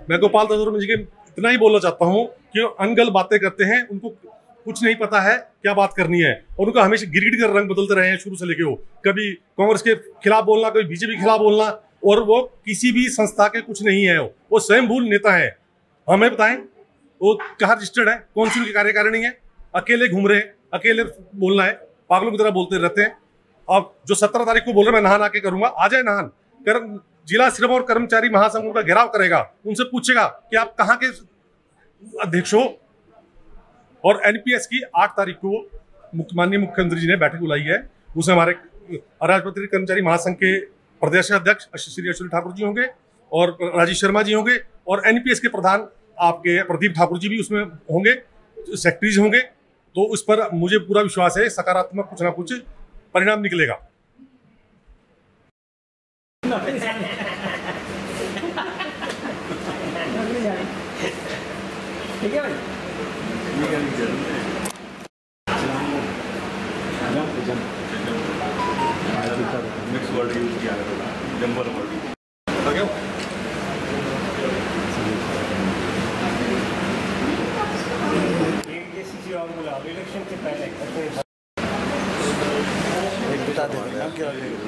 मैं गोपाल दास जी के इतना ही बोलना चाहता हूँ कि अनगल बातें करते हैं, उनको कुछ नहीं पता है क्या बात करनी है, और उनका हमेशा गिरगिट कर रंग बदलते रहे हैं शुरू से लेके। वो कभी कांग्रेस के खिलाफ बोलना, कभी बीजेपी के खिलाफ बोलना, और वो किसी भी संस्था के कुछ नहीं है। वो स्वयंभू नेता है। हमें बताएं वो कहाँ रजिस्टर्ड है, कौन सी उनकी कार्यकारिणी है? अकेले घूम रहे हैं, अकेले बोलना है, पागलों की तरह बोलते रहते हैं। अब जो 17 तारीख को बोल रहे हैं मैं नहान आके करूंगा, आ जाए नहान कर। जिला श्रम और कर्मचारी महासंघ उनका घेराव करेगा, उनसे पूछेगा कि आप कहाँ के अध्यक्ष हो। और एनपीएस की 8 तारीख को माननीय मुख्यमंत्री जी ने बैठक बुलाई है, उसमें हमारे अराजपत्रित कर्मचारी महासंघ के प्रदेश अध्यक्ष श्री अश्विनी ठाकुर जी होंगे और राजीव शर्मा जी होंगे, और एनपीएस के प्रधान आपके प्रदीप ठाकुर जी भी उसमें होंगे, सेक्रेटरीज होंगे। तो उस पर मुझे पूरा विश्वास है सकारात्मक कुछ ना कुछ परिणाम निकलेगा। ठीक है भाई, मिक्स वर्ड यूज किया है, जंबल वर्ड। इलेक्शन से पहले एक बता दें नाम क्या है?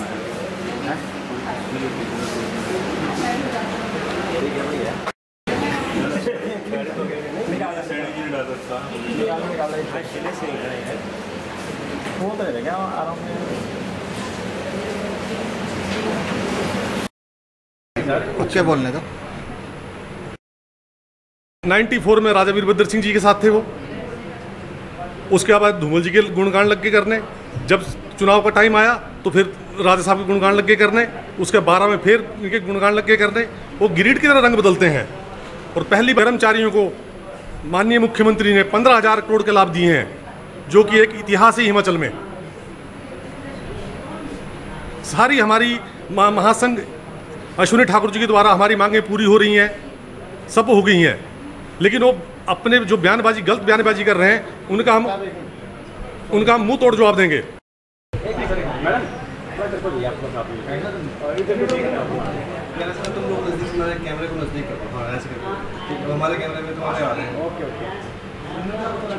क्या बोलने का 94 में राजा वीरभद्र सिंह जी के साथ थे वो। उसके बाद धूमल जी के गुणगान लग के करने, जब चुनाव का टाइम आया तो फिर राजा साहब के गुणगान लग के करने, उसके 12 में फिर इनके गुणगान लग के करने। वो गिरीट की तरह रंग बदलते हैं। और पहली कर्मचारियों को माननीय मुख्यमंत्री ने 15,000 करोड़ के लाभ दिए हैं, जो कि एक इतिहास है हिमाचल में। सारी हमारी महासंघ अश्विनी ठाकुर जी के द्वारा हमारी मांगें पूरी हो रही हैं, सब हो गई हैं, लेकिन वो अपने जो बयानबाजी, गलत बयानबाजी कर रहे हैं, उनका हम मुंह तोड़ जवाब देंगे। तुम लोग नजदीक कैमरे को नजदीक करो, हाँ ऐसे करो, हमारे कैमरे में तुम्हारे आ रहे हैं। Okay okay.